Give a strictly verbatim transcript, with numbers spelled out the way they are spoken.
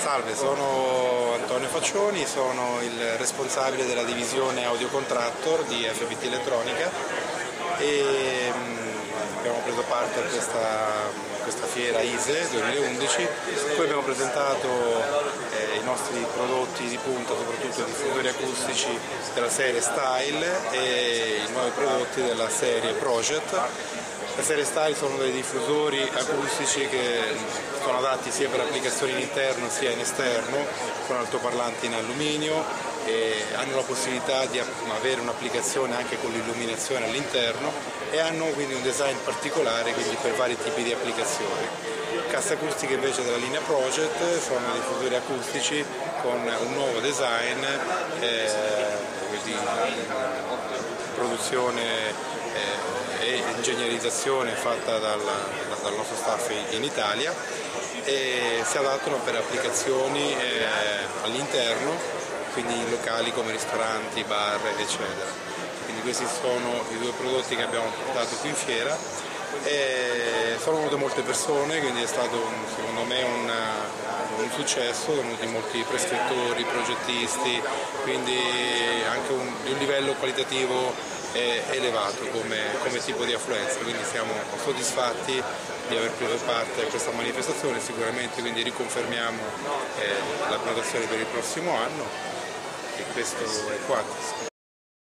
Salve, sono Antonio Faccioni, sono il responsabile della divisione Audio Contractor di F B T Elettronica e mh, abbiamo preso parte a questa, questa fiera I S E duemilaundici, in cui abbiamo presentato eh, i nostri prodotti di punta, soprattutto i diffusori acustici della serie Style e i nuovi prodotti della serie Project. La serie Style sono dei diffusori acustici che sono adatti sia per applicazioni in interno sia in esterno, con altoparlanti in alluminio e hanno la possibilità di avere un'applicazione anche con l'illuminazione all'interno e hanno quindi un design particolare quindi per vari tipi di applicazioni. Casse acustiche invece della linea Project sono diffusori acustici con un nuovo design eh, di produzione eh, e ingegnerizzazione fatta dal, dal nostro staff in Italia e si adattano per applicazioni eh, all'interno, quindi in locali come ristoranti, bar, eccetera. Quindi questi sono i due prodotti che abbiamo portato qui in fiera e sono venute molte persone, quindi è stato secondo me un, un successo, sono venuti molti prescrittori, progettisti, quindi anche un, di un livello qualitativo elevato come, come tipo di affluenza, quindi siamo soddisfatti di aver preso parte a questa manifestazione, sicuramente quindi riconfermiamo eh, la prenotazione per il prossimo anno e questo è quanto.